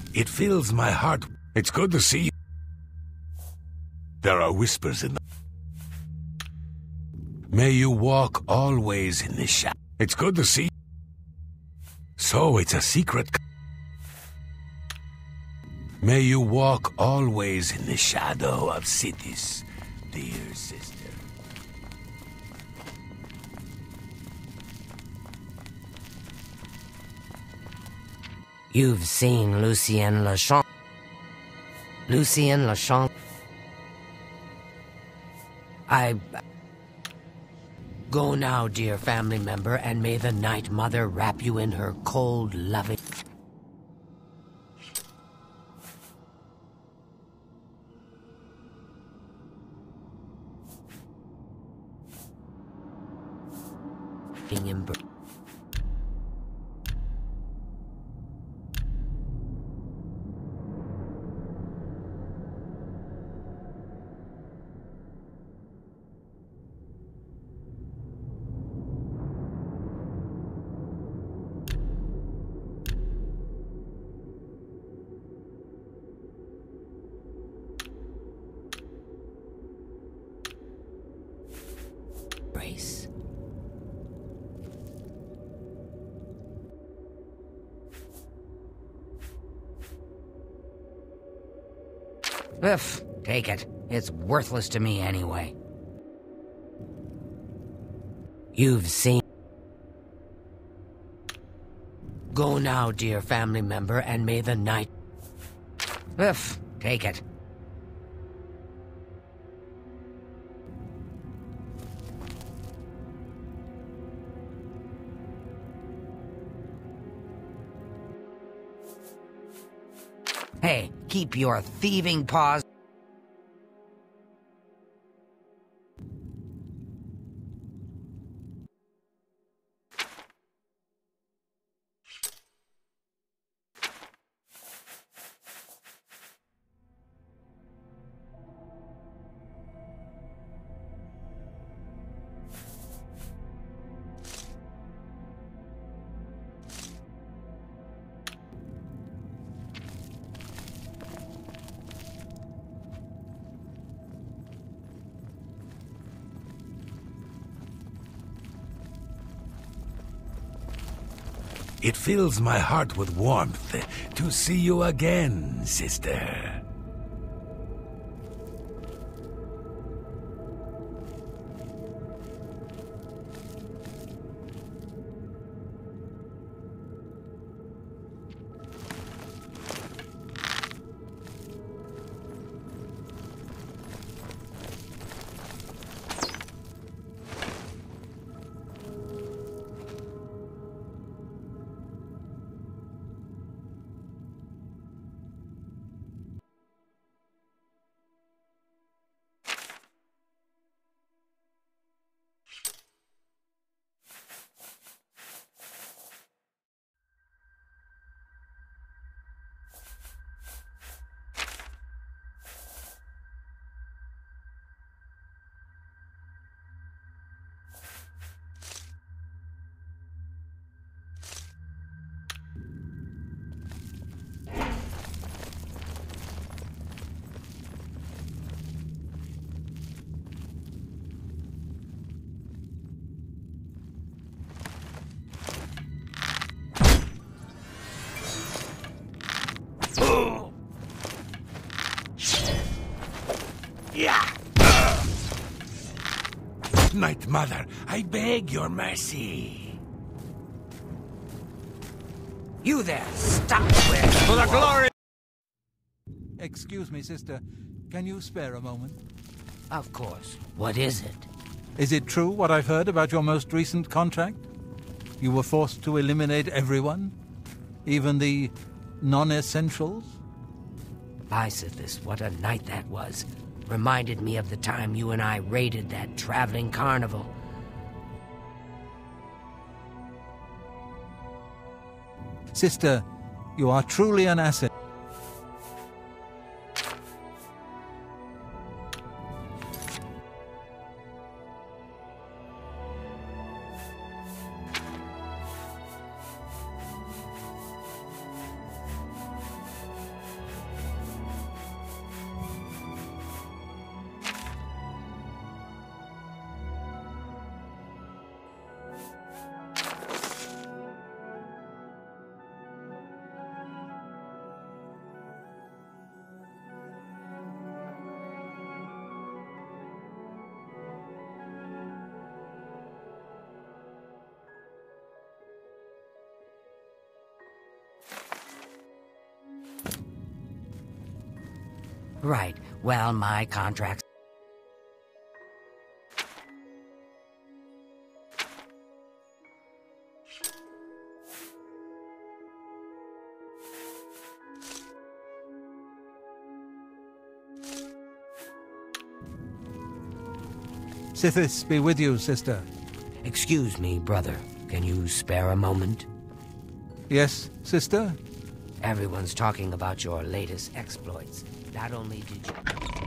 It fills my heart. It's good to see you. There are whispers in the... May you walk always in the shadow. It's good to see you. So it's a secret. May you walk always in the shadow of cities, dear sister. You've seen Lucien Lachamp. Lucien Lachamp. Go now, dear family member, and may the Night Mother wrap you in her cold, loving... embrace. Take it. It's worthless to me anyway. You've seen... Go now, dear family member, and may the night... Take it. Hey, keep your thieving paws... It fills my heart with warmth to see you again, sister. Night Mother, I beg your mercy. You there, stop where you For the are. glory! Excuse me, sister. Can you spare a moment? Of course. What is it? Is it true what I've heard about your most recent contract? You were forced to eliminate everyone? Even the non-essentials? Isithis, what a night that was. Reminded me of the time you and I raided that traveling carnival. Sister, you are truly an asset. Right. Well, my contract's... Sithis be with you, sister. Excuse me, brother. Can you spare a moment? Yes, sister? Everyone's talking about your latest exploits. Not only did you...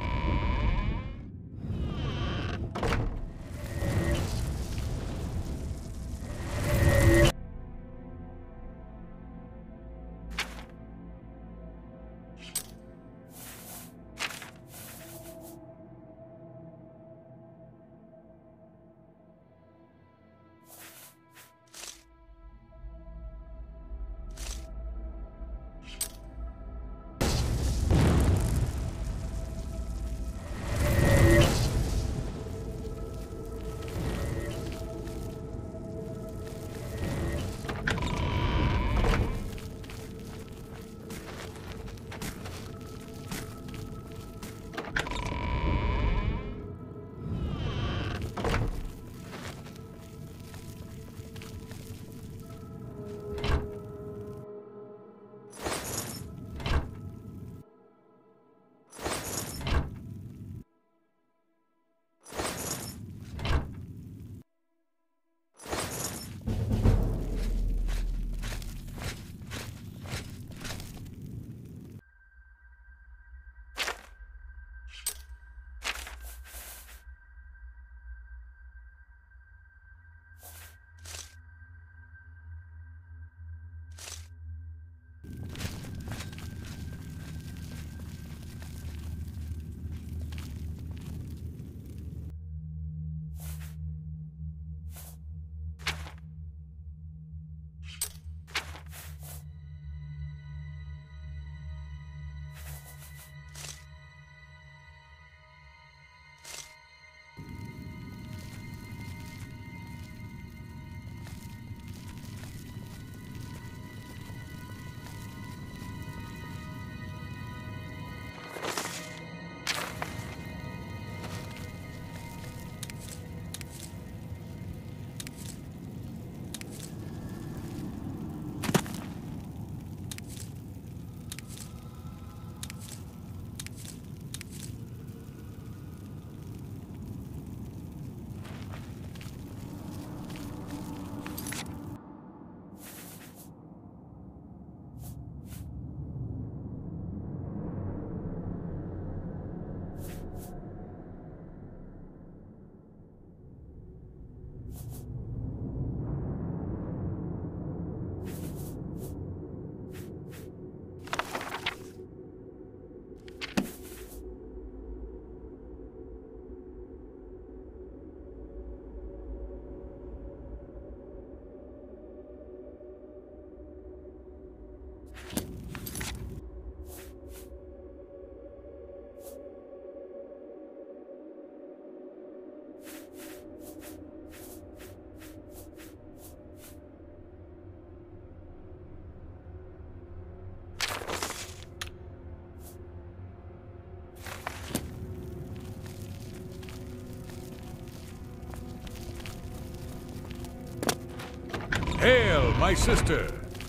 Hail, my sister!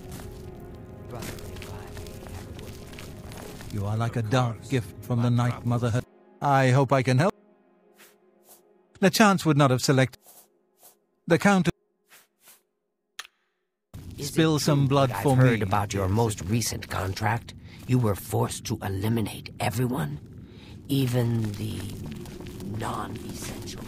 You are like a dark gift from the Night Mother. I hope I can help. The chance would not have selected. The Count... Spill some blood for me. I've heard about your most recent contract. You were forced to eliminate everyone, even the non-essentials.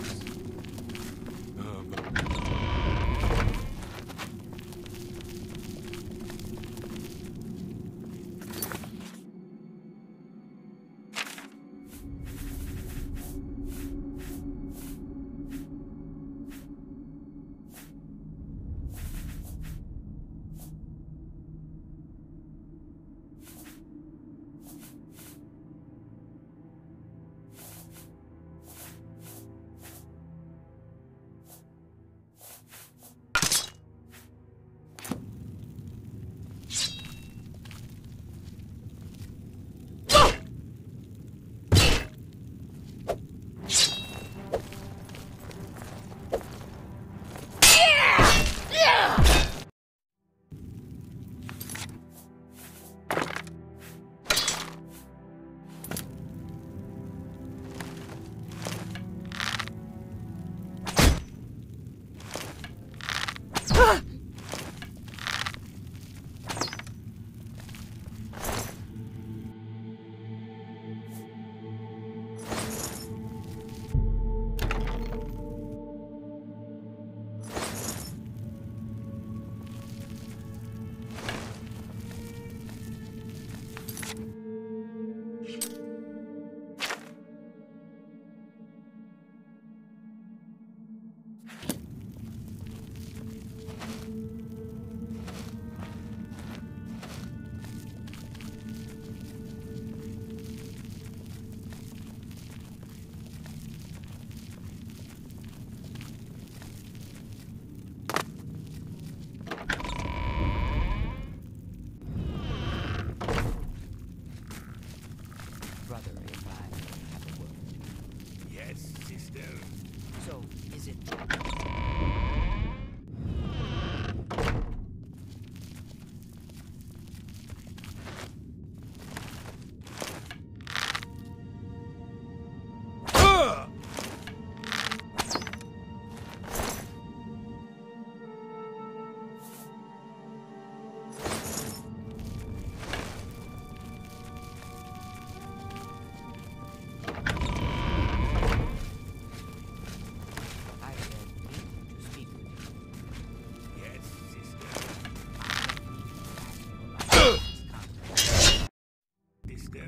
sister.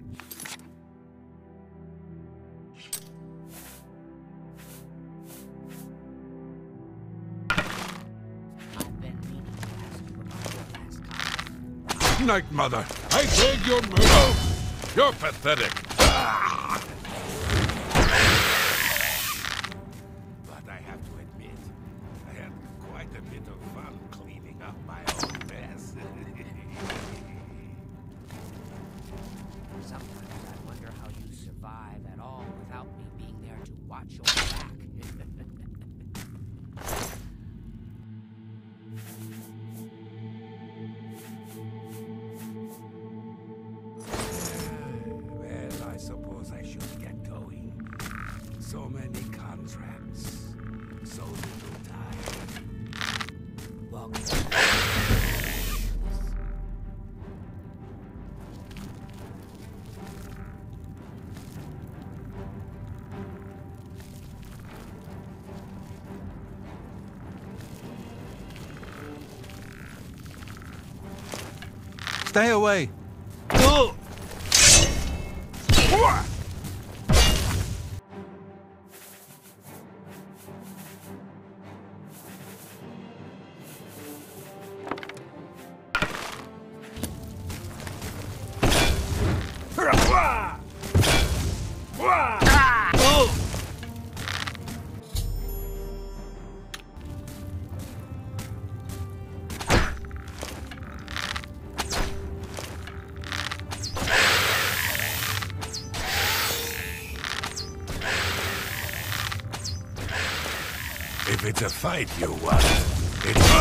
I've been meaning to ask you about your last comment. Night Mother, I beg your mercy. You're pathetic. But I have to admit, I had quite a bit of fun cleaning up my own mess. Sometimes I wonder how you survive at all without me being there to watch your back. Well, I suppose I should get going. So many contracts, so little time. Welcome. Stay away. If it's a fight you want, it's...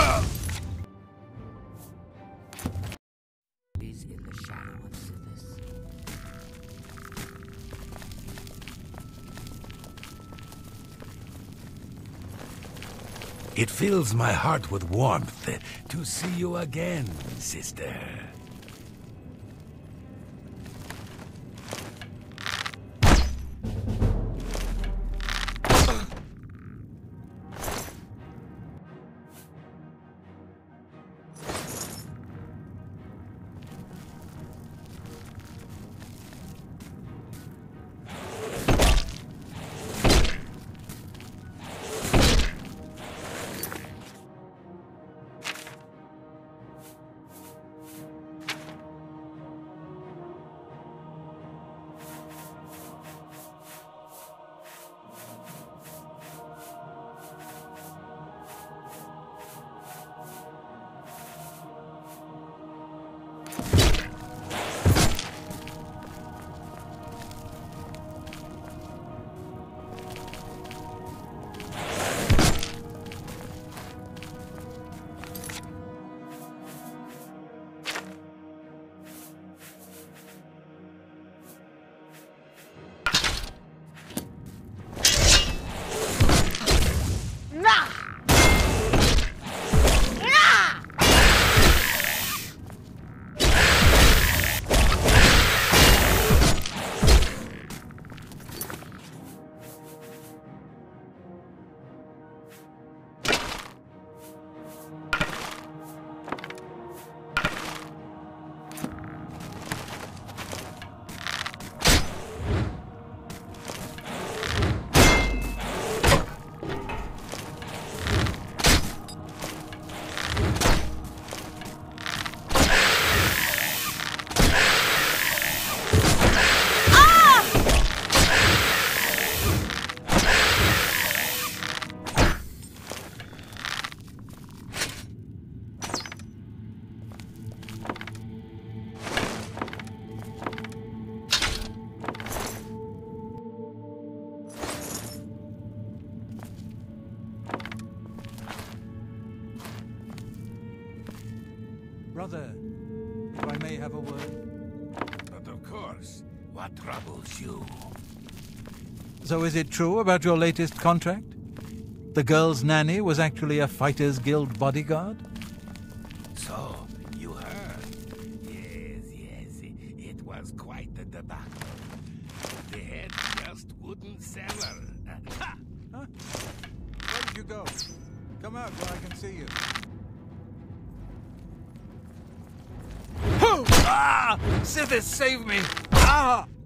Is in the shadow of Sithis. It fills my heart with warmth to see you again, sister. Brother, if I may have a word. But of course, what troubles you? So is it true about your latest contract? The girl's nanny was actually a Fighters Guild bodyguard? So, you heard? Yes, it was quite the debacle. The head just wouldn't sell her. Huh? Where did you go? Come out where I can see you. Ah! Sithis, save me! Ah!